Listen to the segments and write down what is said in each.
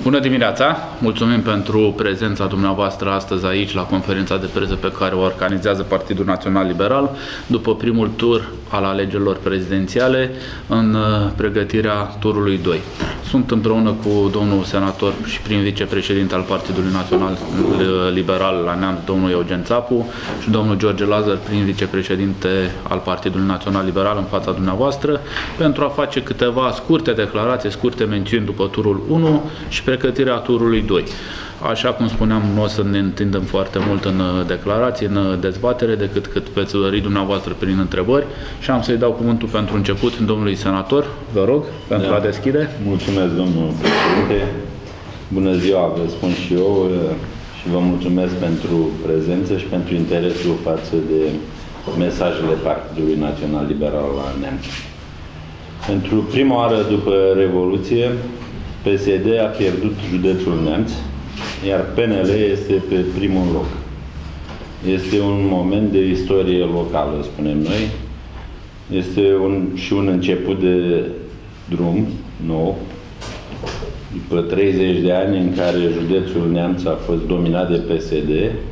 Bună dimineața! Mulțumim pentru prezența dumneavoastră astăzi aici la conferința de presă pe care o organizează Partidul Național Liberal după primul tur al alegerilor prezidențiale în pregătirea turului 2. Sunt împreună cu domnul senator și prim vicepreședinte al Partidului Național Liberal la Neamț, domnul Eugen Țapu, și domnul George Lazar, prim vicepreședinte al Partidului Național Liberal în fața dumneavoastră, pentru a face câteva scurte declarații, scurte mențiuni după turul 1 și pregătirea turului 2. Așa cum spuneam, nu o să ne întindem foarte mult în declarații, în dezbatere, decât cât veți dori dumneavoastră prin întrebări. Și am să-i dau cuvântul pentru început domnului senator, vă rog, pentru a deschide. Mulțumesc, domnul președinte. Bună ziua, vă spun și eu și vă mulțumesc pentru prezență și pentru interesul față de mesajele Partidului Național Liberal la Neamț. Pentru prima oară după Revoluție, PSD a pierdut județul Neamț, iar PNL este pe primul loc. Este un moment de istorie locală, spunem noi. Este și un început de drum nou, după 30 de ani în care județul Neamț a fost dominat de PSD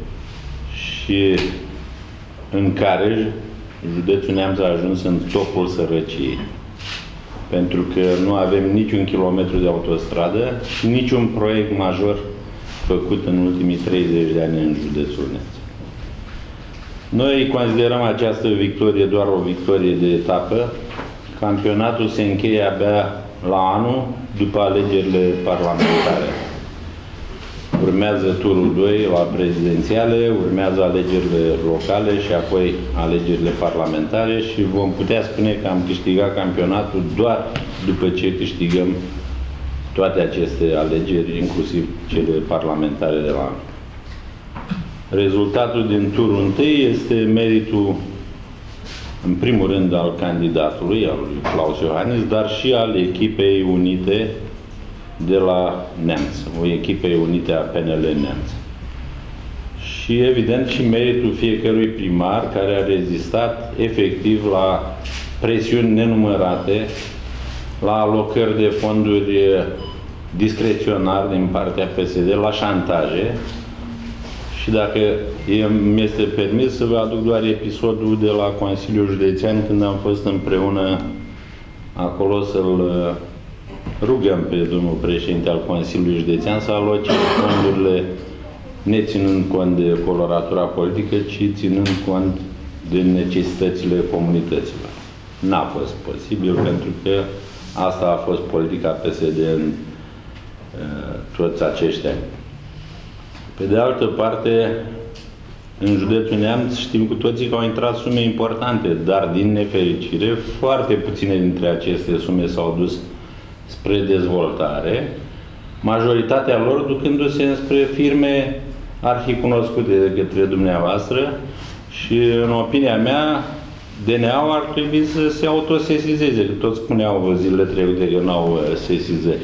și în care județul Neamț a ajuns în topul sărăciei. Pentru că nu avem niciun kilometru de autostradă și niciun proiect major făcut în ultimii 30 de ani în județul Neamț. Noi considerăm această victorie doar o victorie de etapă. Campionatul se încheie abia la anul, după alegerile parlamentare. Urmează turul 2 la prezidențiale, urmează alegerile locale și apoi alegerile parlamentare și vom putea spune că am câștigat campionatul doar după ce câștigăm toate aceste alegeri, inclusiv cele parlamentare de la anul. Rezultatul din turul 1 este meritul, în primul rând, al candidatului, al lui Claus Iohannis, dar și al echipei unite de la Neamț, o echipei unite a PNL Neamț. Și, evident, și meritul fiecărui primar care a rezistat efectiv la presiuni nenumărate, la alocări de fonduri discreționar din partea PSD, la șantaje. Și dacă mi este permis să vă aduc doar episodul de la Consiliul Județean, când am fost împreună acolo să-l rugăm pe domnul președinte al Consiliului Județean să aloce fondurile neținând cont de coloratura politică, ci ținând cont de necesitățile comunităților. N-a fost posibil, pentru că asta a fost politica PSD în toți acești ani. Pe de altă parte, în județul Neamț știm cu toții că au intrat sume importante, dar din nefericire, foarte puține dintre aceste sume s-au dus spre dezvoltare, majoritatea lor ducându-se spre firme arhicunoscute de către dumneavoastră și, în opinia mea, DNA-ul ar trebui să se autosesizeze, că toți spuneau zilele trecute că n-au sesizări.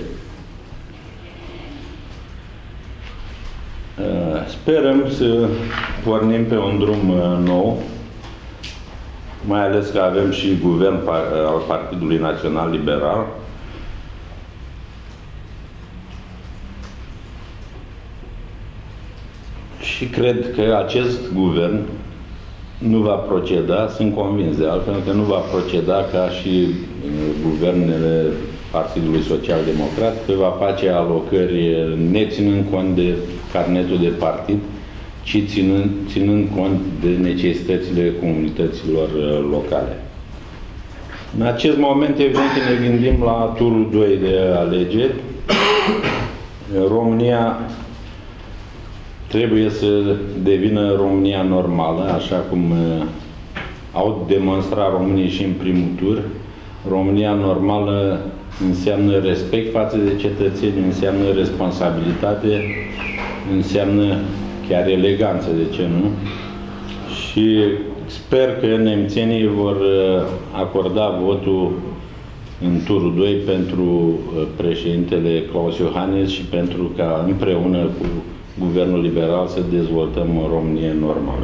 Sperăm să pornim pe un drum nou, mai ales că avem și guvern al Partidului Național Liberal. Și cred că acest guvern nu va proceda, sunt convins de altfel că nu va proceda ca și guvernele Partidului Social-Democrat, că va face alocări neținând cont de carnetul de partid, ci ținând cont de necesitățile comunităților locale. În acest moment, evident, ne gândim la turul 2 de alegeri. România trebuie să devină România normală, așa cum au demonstrat românii și în primul tur. România normală înseamnă respect față de cetățeni, înseamnă responsabilitate, înseamnă chiar eleganță, de ce nu? Și sper că nemțenii vor acorda votul în turul 2 pentru președintele Claus Iohannis și pentru ca împreună cu Guvernul Liberal să dezvoltăm o Românie normală.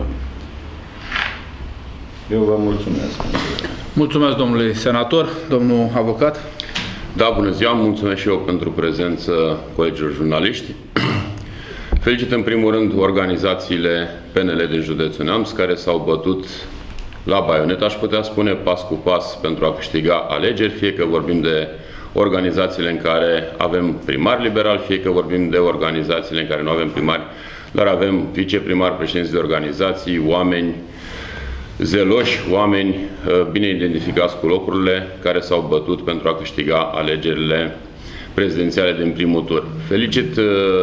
Eu vă mulțumesc. Mulțumesc, domnului senator. Domnul avocat. Da, bună ziua, mulțumesc și eu pentru prezență colegilor jurnaliști. Felicit în primul rând organizațiile PNL din județul Neamț care s-au bătut la baionet, aș putea spune pas cu pas, pentru a câștiga alegeri, fie că vorbim de organizațiile în care avem primari liberali, fie că vorbim de organizațiile în care nu avem primari, dar avem viceprimari, președinți de organizații, oameni zeloși, oameni bine identificați cu locurile, care s-au bătut pentru a câștiga alegerile prezidențiale din primul tur. Felicit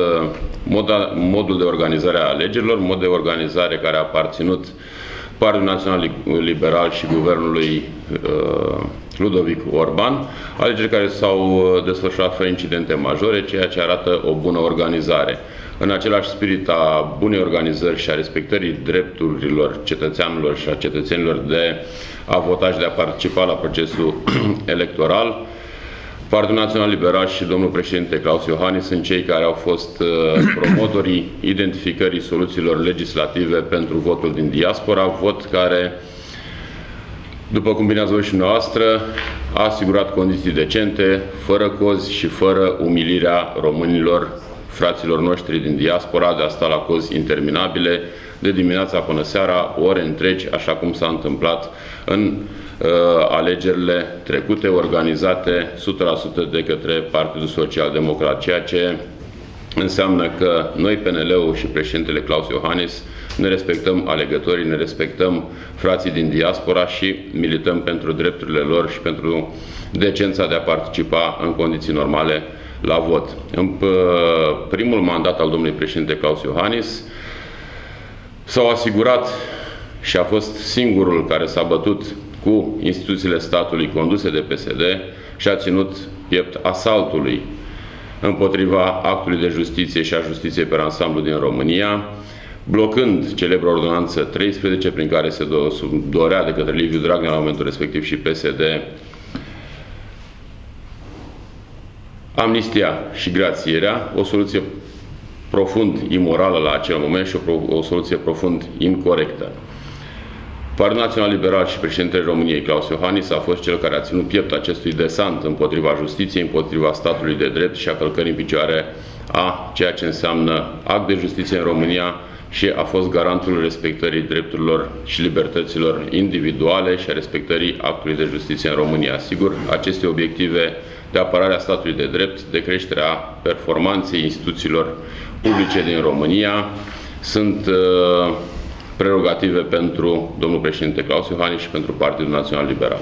modul de organizare a alegerilor, mod de organizare care a aparținut Partidul Național Liberal și guvernului Ludovic Orban, alegeri care s-au desfășurat fără incidente majore, ceea ce arată o bună organizare. În același spirit a bunei organizări și a respectării drepturilor cetățeanilor și a cetățenilor de a vota și de a participa la procesul electoral, Partidul Național Liberal și domnul președinte Claus Iohannis sunt cei care au fost promotorii identificării soluțiilor legislative pentru votul din diaspora, vot care, după cum bine ați văzut și noastră, a asigurat condiții decente, fără cozi și fără umilirea românilor, fraților noștri din diaspora, de a sta la cozi interminabile, de dimineața până seara, ore întregi, așa cum s-a întâmplat în alegerile trecute, organizate 100% de către Partidul Social Democrat, ceea ce înseamnă că noi, PNL-ul și președintele Claus Iohannis, ne respectăm alegătorii, ne respectăm frații din diaspora și milităm pentru drepturile lor și pentru decența de a participa în condiții normale la vot. În primul mandat al domnului președinte Claus Iohannis s-au asigurat și a fost singurul care s-a bătut cu instituțiile statului conduse de PSD și a ținut piept asaltului împotriva actului de justiție și a justiției pe ansamblu din România, blocând celebra ordonanță 13, prin care se dorea de către Liviu Dragnea la momentul respectiv și PSD amnistia și grațierea, o soluție profund imorală la acel moment și o soluție profund incorectă. Partidul Național Liberal și președintele României, Claus Iohannis, a fost cel care a ținut piept acestui desant împotriva justiției, împotriva statului de drept și a călcării în picioare a ceea ce înseamnă act de justiție în România și a fost garantul respectării drepturilor și libertăților individuale și a respectării actului de justiție în România. Sigur, aceste obiective de apărare a statului de drept, de creșterea performanței instituțiilor publice din România, sunt prerogative pentru domnul președinte Claus Iohannis și pentru Partidul Național Liberal.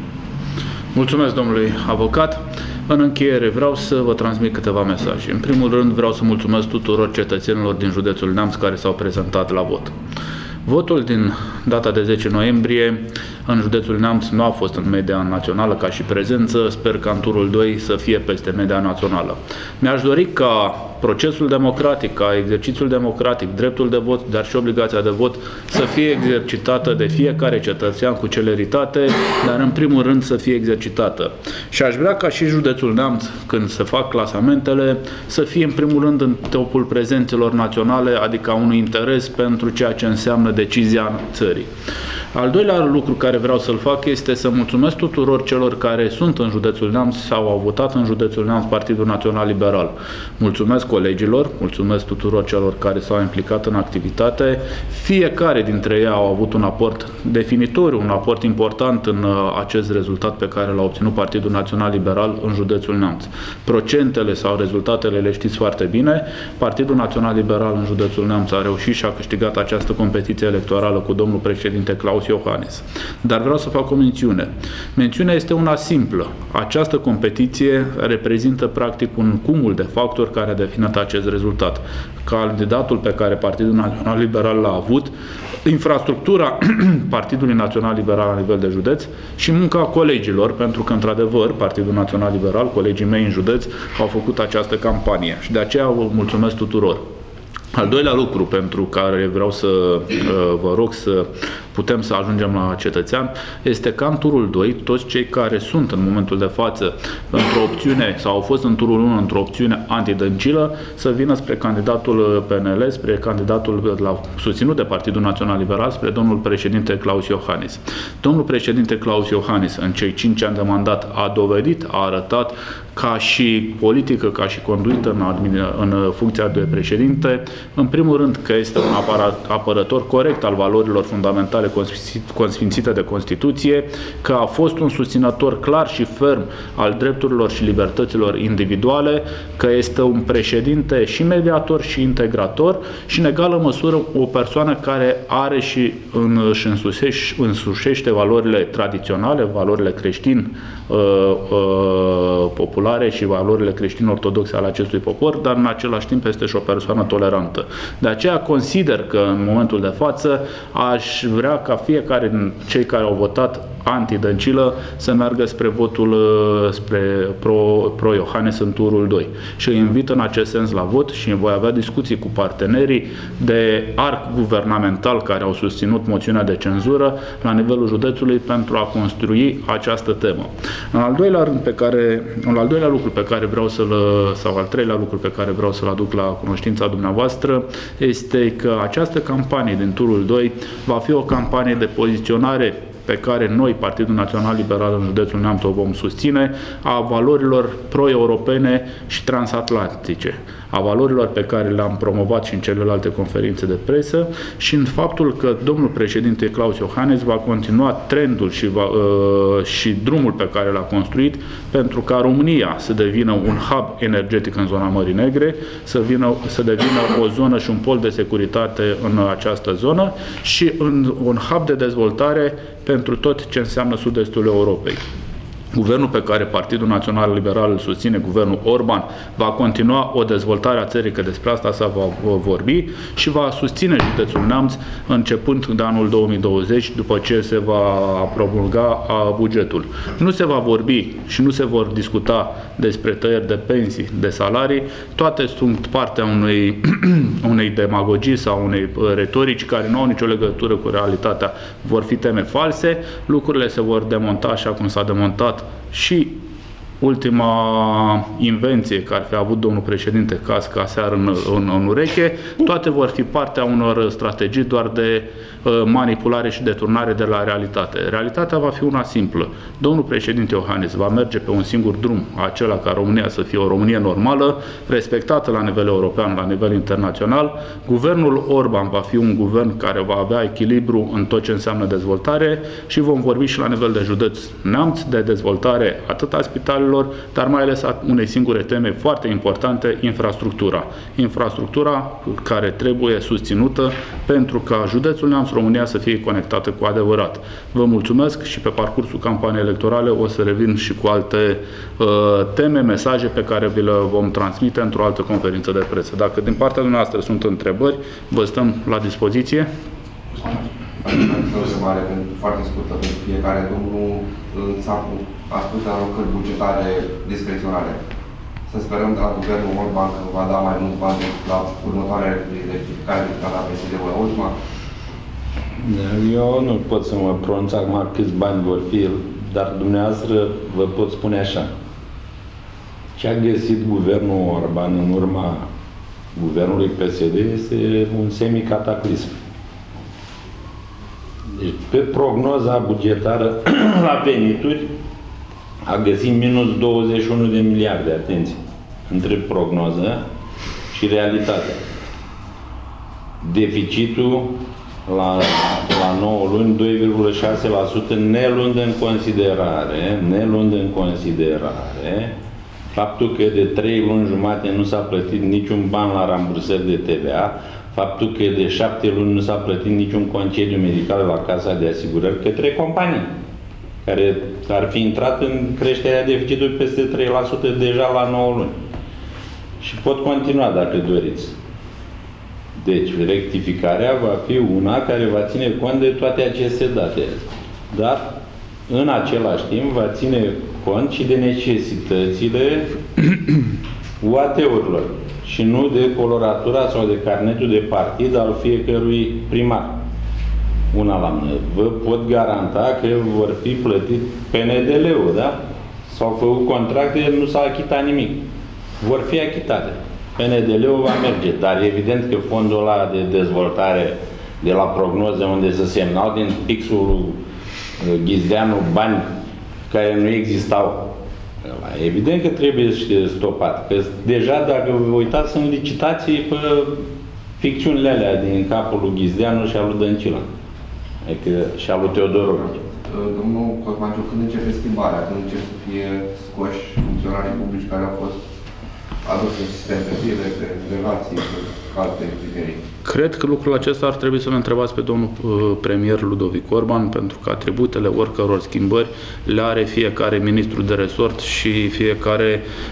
Mulțumesc domnului avocat. În încheiere vreau să vă transmit câteva mesaje. În primul rând vreau să mulțumesc tuturor cetățenilor din județul Neamț care s-au prezentat la vot. Votul din data de 10 noiembrie în județul Neamț nu a fost în media națională ca și prezență. Sper ca în turul 2 să fie peste media națională. Mi-aș dori ca procesul democratic, ca exercițiul democratic, dreptul de vot, dar și obligația de vot să fie exercitată de fiecare cetățean cu celeritate, dar în primul rând să fie exercitată. Și aș vrea ca și județul Neamț, când se fac clasamentele, să fie în primul rând în topul prezențelor naționale, adică unui interes pentru ceea ce înseamnă decizia țării. Al doilea lucru care vreau să-l fac este să mulțumesc tuturor celor care sunt în județul Neamț sau au votat în județul Neamț Partidul Național Liberal. Mulțumesc colegilor, mulțumesc tuturor celor care s-au implicat în activitate. Fiecare dintre ei au avut un aport definitoriu, un aport important în acest rezultat pe care l-a obținut Partidul Național Liberal în județul Neamț. Procentele sau rezultatele le știți foarte bine. Partidul Național Liberal în județul Neamț a reușit și a câștigat această competiție electorală cu domnul președinte Claus Iohannis. Dar vreau să fac o mențiune. Mențiunea este una simplă. Această competiție reprezintă practic un cumul de factori care a definit acest rezultat. Candidatul pe care Partidul Național Liberal l-a avut, infrastructura Partidului Național Liberal la nivel de județ și munca colegilor, pentru că, într-adevăr, Partidul Național Liberal, colegii mei în județ, au făcut această campanie și de aceea vă mulțumesc tuturor. Al doilea lucru pentru care vreau să vă rog să putem să ajungem la cetățean, este ca în turul 2, toți cei care sunt în momentul de față într-o opțiune sau au fost în turul 1 într-o opțiune antidăncilă, să vină spre candidatul PNL, spre candidatul susținut de Partidul Național Liberal, spre domnul președinte Klaus Iohannis. Domnul președinte Klaus Iohannis, în cei 5 ani de mandat, a dovedit, a arătat ca și politică, ca și conduită în funcția de președinte, în primul rând că este un apărător corect al valorilor fundamentale consfințite de Constituție, că a fost un susținător clar și ferm al drepturilor și libertăților individuale, că este un președinte și mediator și integrator și în egală măsură o persoană care are și își însușește valorile tradiționale, valorile creștine populare și valorile creștin-ortodoxe ale acestui popor, dar în același timp este și o persoană tolerantă. De aceea consider că în momentul de față aș vrea ca fiecare din cei care au votat antidăncilă să meargă spre votul spre pro-Iohannis în turul 2. Și îi invit în acest sens la vot și voi avea discuții cu partenerii de arc guvernamental care au susținut moțiunea de cenzură la nivelul județului pentru a construi această temă. Al treilea lucru pe care vreau să-l aduc la cunoștința dumneavoastră este că această campanie din turul 2 va fi o campanie de poziționare pe care noi, Partidul Național Liberal în județul Neamț, o vom susține, a valorilor pro-europene și transatlantice, a valorilor pe care le-am promovat și în celelalte conferințe de presă și în faptul că domnul președinte Klaus Iohannis va continua trendul și drumul pe care l-a construit pentru ca România să devină un hub energetic în zona Mării Negre, să devină o zonă și un pol de securitate în această zonă și un hub de dezvoltare pentru tot ce înseamnă sud-estul Europei. Guvernul pe care Partidul Național Liberal îl susține, guvernul Orban, va continua o dezvoltare a țării, că despre asta se va vorbi, și va susține județul Neamț începând de anul 2020, după ce se va promulga bugetul. Nu se va vorbi și nu se vor discuta despre tăieri de pensii, de salarii, toate sunt partea unei demagogii sau unei retorici care nu au nicio legătură cu realitatea. Vor fi teme false, lucrurile se vor demonta așa cum s-a demontat și ultima invenție care ar fi avut domnul președinte cască aseară în ureche, toate vor fi partea unor strategii doar de manipulare și deturnare de la realitate. Realitatea va fi una simplă. Domnul președinte Iohannis va merge pe un singur drum, acela ca România să fie o Românie normală, respectată la nivel european, la nivel internațional. Guvernul Orban va fi un guvern care va avea echilibru în tot ce înseamnă dezvoltare și vom vorbi și la nivel de județ Neamț de dezvoltare atât a spitalelor, dar mai ales a unei singure teme foarte importante, infrastructura. Infrastructura care trebuie susținută pentru ca județul Neamț, România, să fie conectată cu adevărat. Vă mulțumesc și pe parcursul campaniei electorale o să revin și cu alte teme, mesaje pe care vi le vom transmite într-o altă conferință de presă. Dacă din partea dumneavoastră sunt întrebări, vă stăm la dispoziție. Foarte scurtă pentru fiecare. Domnul Țapu a spus de alocări bugetare discreționare. Să sperăm de la guvernul Orban că va da mai mulți bani la următoarea rectificare de la PSD-ul la ultima. Eu nu pot să mă pronunț acum câți bani vor fi, dar dumneavoastră vă pot spune așa. Ce a găsit guvernul Orban în urma guvernului PSD este un semicataclism. Deci, pe prognoza bugetară la venituri a găsit minus 21 de miliarde, atenție, între prognoză și realitate. Deficitul la 9 luni 2,6%, nelând în considerare faptul că de 3 luni jumate nu s-a plătit niciun ban la rambursări de TVA, faptul că de 7 luni nu s-a plătit niciun concediu medical la Casa de Asigurări către companii, care ar fi intrat în creșterea deficitului peste 3% deja la 9 luni. Și pot continua dacă doriți. Deci, rectificarea va fi una care va ține cont de toate aceste date. Dar, în același timp, va ține cont și de necesitățile UAT-urilor și nu de coloratura sau de carnetul de partid al fiecărui primar. una la mână. Vă pot garanta că vor fi plătit PNL-ul, da? S-au făcut contracte, nu s-a achitat nimic. Vor fi achitate. PNL-ul va merge, dar evident că fondul ăla de dezvoltare de la prognoză unde se semnau din pixul Ghizdeanu bani care nu existau, evident că trebuie stopat. Că deja, dacă vă uitați, sunt licitații pe ficțiunile alea din capul lui Ghizdeanu și al lui Dăncilă. Adică și al lui Teodorovici. Domnul Cosmanciu, când începe schimbarea? Când încep să fie scoși funcționarii publici care au fost aduși în sistem pe zile, pe relații, pe alte criterii? Cred că lucrul acesta ar trebui să-l întrebați pe domnul premier Ludovic Orban, pentru că atributele oricăror schimbări le are fiecare ministru de resort și fiecare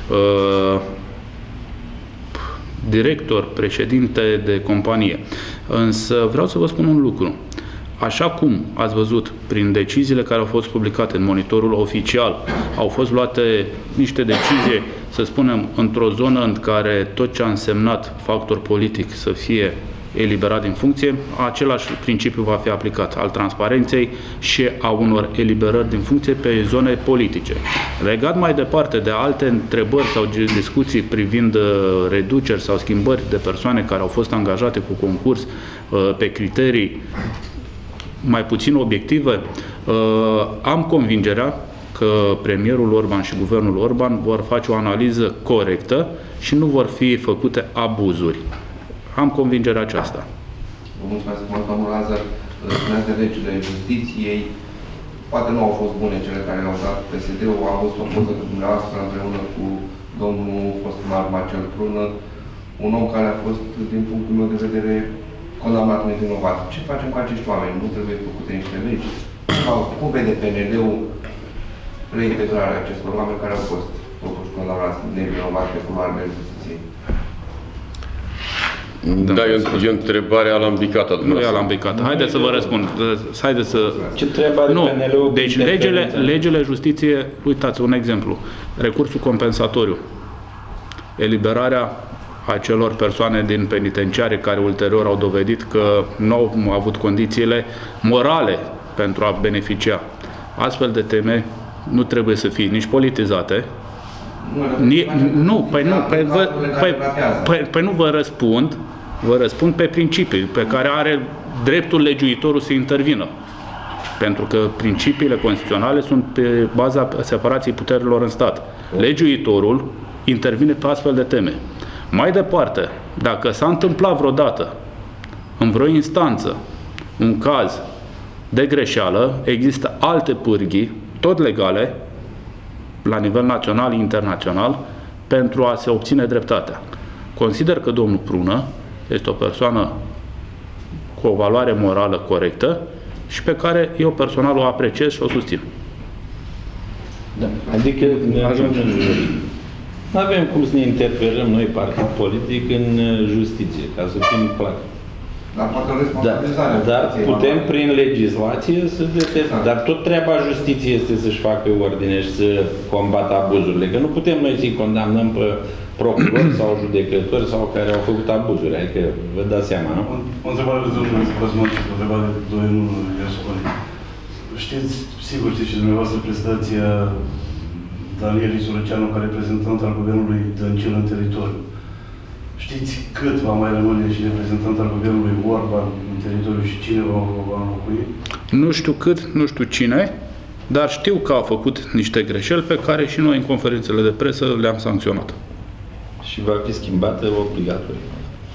director, președinte de companie. Însă vreau să vă spun un lucru. Așa cum ați văzut, prin deciziile care au fost publicate în monitorul oficial, au fost luate niște decizii, să spunem, într-o zonă în care tot ce a însemnat factor politic să fie eliberat din funcție, același principiu va fi aplicat al transparenței și a unor eliberări din funcție pe zone politice. Legat mai departe de alte întrebări sau discuții privind reduceri sau schimbări de persoane care au fost angajate cu concurs pe criterii mai puțin obiective, am convingerea că premierul Orban și guvernul Orban vor face o analiză corectă și nu vor fi făcute abuzuri. Am convingerea aceasta. Vă mulțumesc mult, domnul Lazar. Spuneați de legile justiției. Poate nu au fost bune cele care le-au dat PSD-ul. Am văzut o poză cu dumneavoastră împreună cu domnul fostimar Marcel Prună, un om care a fost, din punctul meu de vedere, condamnat nevinovat. Ce facem cu acești oameni? Nu trebuie făcute niște legi? Sau cum vede PNL-ul reintegrarea acestor oameni care au fost totuși condamnați nevinovați pe culoarele justiției? Da, e o întrebare alambicată. Nu e alambicată. Haideți să vă răspund. Haideți să... Ce trebuie nu. PNL-ul? Deci legile justiție, uitați, un exemplu. Recursul compensatoriu. Eliberarea acelor persoane din penitenciare care ulterior au dovedit că nu au avut condițiile morale pentru a beneficia. Astfel de teme nu trebuie să fie nici politizate. Nu vă răspund. Vă răspund pe principii pe care are dreptul legiuitorul să intervină. Pentru că principiile constituționale sunt pe baza separației puterilor în stat. Legiuitorul intervine pe astfel de teme. Mai departe, dacă s-a întâmplat vreodată în vreo instanță un caz de greșeală, există alte pârghii, tot legale, la nivel național, internațional, pentru a se obține dreptatea. Consider că domnul Prună este o persoană cu o valoare morală corectă și pe care eu personal o apreciez și o susțin. Da. Adică nu avem cum să ne interferăm noi, partid politic, în justiție, ca să fim clari. Dar poate o responsabilizare. Dar putem, prin legislație, să determinăm. Dar tot treaba justiției este să-și facă ordine și să combată abuzurile. Că nu putem noi să-i condamnăm pe procurori sau judecători sau care au făcut abuzuri. Adică vă dați seama, nu? O întrebare de domnul Cosmanciu, o întrebare de domnul Iasconi. Știți, sigur știți și dumneavoastră prestația Daniel Isurăceanu ca reprezentant al guvernului Dăncilă în teritoriu. Știți cât va mai rămâne și reprezentant al guvernului Orban în teritoriu și cine va înlocui? Nu știu cât, nu știu cine, dar știu că a făcut niște greșeli pe care și noi în conferințele de presă le-am sancționat. Și va fi schimbată obligatoriu.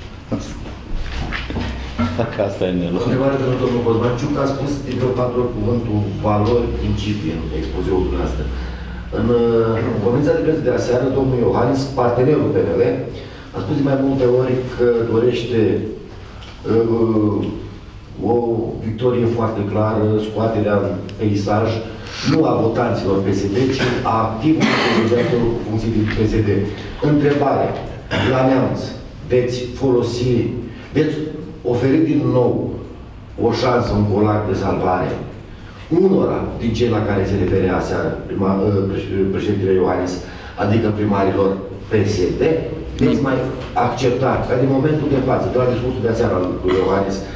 Dacă asta e neloc. O întrebare pentru domnul Cosmanciu, că a spus de vreo 4 ori cuvântul valori, principii în expoziul dumneavoastră. În conferința de presă de aseară, domnul Iohannis, partenerul PNL, a spus de mai multe ori că dorește o victorie foarte clară, scoaterea în peisaj, nu a votanților PSD, ci a activului candidaților cu funcții din PSD. Întrebare, la Neamț, veți folosi, veți oferi din nou o șansă, un colac de salvare unora din cei la care se referea aseară președintele Iohannis, adică primarilor PSD, veți mai accepta, ca din momentul de față, de la discursul de aseară al lui Iohannis,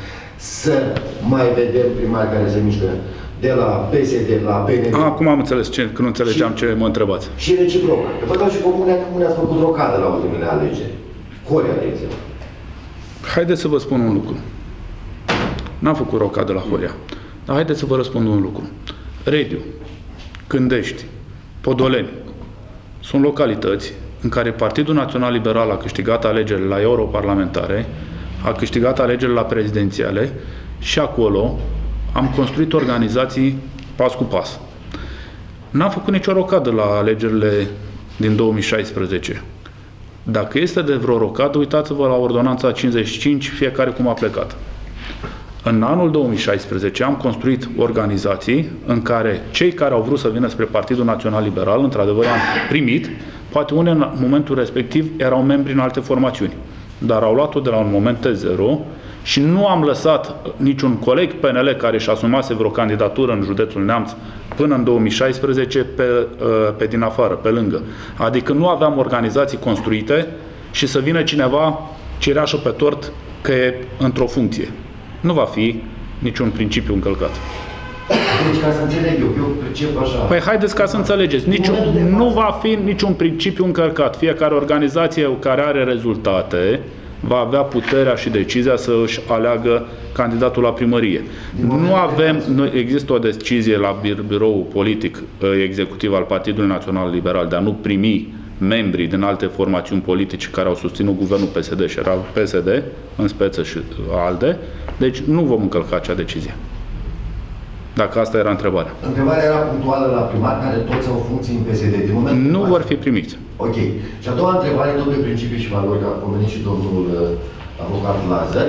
să mai vedem primari care se mișcă de la PSD la PNL. Acum am înțeles că nu înțelegeam ce mă întrebați. Și reciproc. Vă dau și comunea cum ne-ați făcut rocadă la ultimele alegeri. Horia, de exemplu. Haideți să vă spun un lucru. N-am făcut rocadă la Horia. Dar haideți să vă răspund un lucru. Rediu, Cândești, Podoleni sunt localități în care Partidul Național Liberal a câștigat alegerile la europarlamentare, a câștigat alegerile la prezidențiale și acolo am construit organizații pas cu pas. N-am făcut nicio rocadă la alegerile din 2016. Dacă este de vreo rocadă, uitați-vă la ordonanța 55, fiecare cum a plecat. În anul 2016 am construit organizații în care cei care au vrut să vină spre Partidul Național Liberal, într-adevăr am primit, poate unii în momentul respectiv erau membri în alte formațiuni, dar au luat-o de la un moment T0 și nu am lăsat niciun coleg PNL care își asumase vreo candidatură în județul Neamț până în 2016 pe din afară, pe lângă. Adică nu aveam organizații construite și să vină cineva cireașă pe tort că e într-o funcție. Nu va fi niciun principiu încălcat. Deci, ca să înțeleg eu percep așa. Păi haideți ca să înțelegeți. Nu va fi niciun principiu încălcat. Fiecare organizație care are rezultate va avea puterea și decizia să își aleagă candidatul la primărie. Nu există o decizie la biroul politic executiv al Partidului Național Liberal de a nu primi membrii din alte formațiuni politice care au susținut guvernul PSD și era PSD în speță și ALDE, deci nu vom încălca acea decizie. Dacă asta era întrebarea. Întrebarea era punctuală la primar, care toți au funcții în PSD. Din momentul nu vor fi primiți. Ok. Și a doua întrebare, tot de principii și valori, a pomenit și domnul avocat Lazar.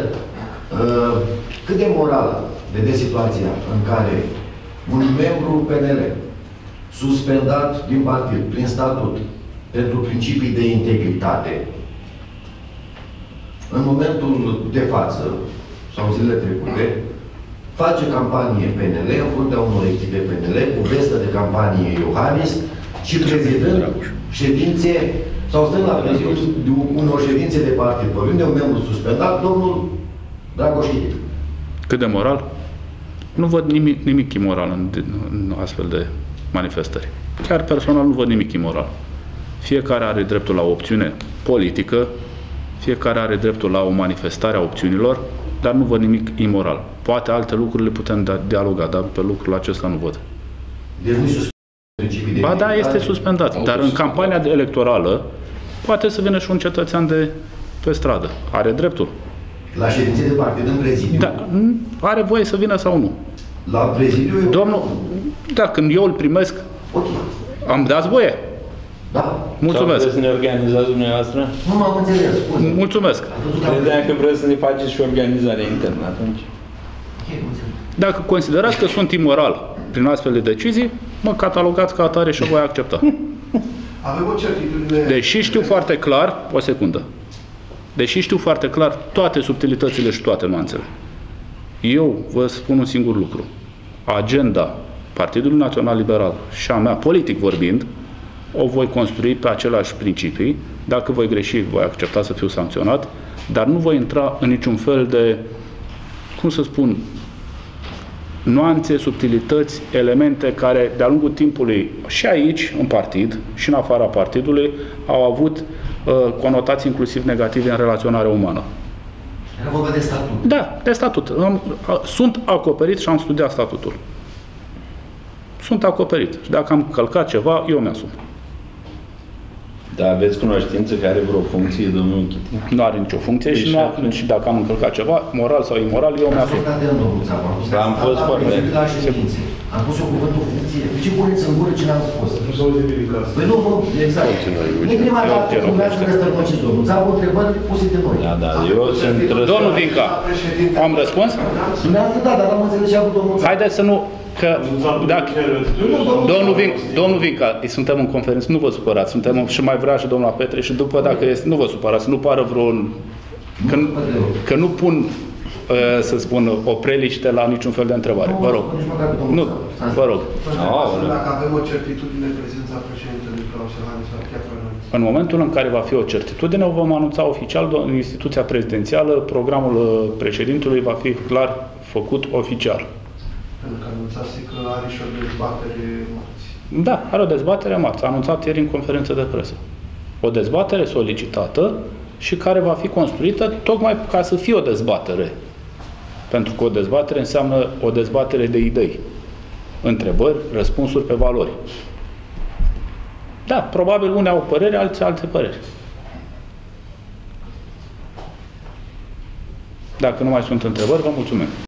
Cât de morală vede situația în care un membru PNL suspendat din partid, prin statut, pentru principii de integritate, în momentul de față, sau zilele trecute, face campanie PNL în fruntea unor echipe PNL, cu vestă de campanie Iohannis și prezidând ședințe, sau stând la prezidiul unor ședințe de partid, vorbind de un membru suspendat, domnul Dragoș. Cât de moral? Nu văd nimic imoral în astfel de manifestări. Chiar personal nu văd nimic imoral. Fiecare are dreptul la o opțiune politică, fiecare are dreptul la o manifestare a opțiunilor, dar nu văd nimic imoral. Poate alte lucruri le putem dialoga, dar pe lucrul acesta nu văd. Deci nu suspendat. Ba da, este suspendat, dar în campania electorală poate să vină și un cetățean de pe stradă. Are dreptul. La ședințe de partid în prezidiu? Da, are voie să vină sau nu. La prezidiu? Domnul, da, când eu îl primesc, ok. Am dați voie? Da. Mulțumesc. Sau vreți să ne organizați dumneavoastră? Nu m-am înțeles. Mulțumesc. Credeam că vreți să ne faceți și organizarea internă atunci. Dacă considerați că sunt imoral prin astfel de decizii, mă catalogați ca atare și o voi accepta. Avem o certitudine... Deși știu foarte clar, o secundă, deși știu foarte clar toate subtilitățile și toate nuanțele, eu vă spun un singur lucru. Agenda Partidului Național Liberal și a mea, politic vorbind, o voi construi pe aceleași principii. Dacă voi greși, voi accepta să fiu sancționat, dar nu voi intra în niciun fel de, cum să spun, nuanțe, subtilități, elemente care de-a lungul timpului și aici, în partid, și în afara partidului, au avut conotații inclusiv negative în relaționarea umană. Era vorba de statut. Da, de statut. Sunt acoperit și am studiat statutul. Sunt acoperit. Și dacă am călcat ceva, eu mi-asum. Dar aveți cunoștință că are vreo funcție, domnul Chiti? Nu are nicio funcție și dacă am încălcat ceva, moral sau imoral, eu mi-asum. Am fost foarte... Am pus eu cuvântul funcție. De ce puneți în gură ce n-am spus? Păi nu, exact. Nu prima dată nu vreau să răstălmăciți, domnul. Ți-am întrebări puse de noi. Da, eu sunt... Domnul Vinca, am răspuns? Da, dar am înțeles ce a avut domnul. Haideți să nu... Că dacă, domnul Vinca, suntem în conferință, nu vă supărați, suntem și mai vrea și domnul Petre și după dacă este, nu vă supărați, nu pară vreun... Că nu pun, să spun, o preliște la niciun fel de întrebare. Vă rog. Nu, vă rog. Dacă avem o certitudine prezența președintelui profesionale sau chiar noi? În momentul în care va fi o certitudine, o vom anunța oficial în instituția prezidențială, programul președintelui va fi clar făcut oficial. Pentru că anunțase că are și o dezbatere marți. Da, are o dezbatere marți, a anunțat ieri în conferință de presă. O dezbatere solicitată și care va fi construită tocmai ca să fie o dezbatere. Pentru că o dezbatere înseamnă o dezbatere de idei. Întrebări, răspunsuri pe valori. Da, probabil unii au păreri, alții alte păreri. Dacă nu mai sunt întrebări, vă mulțumesc.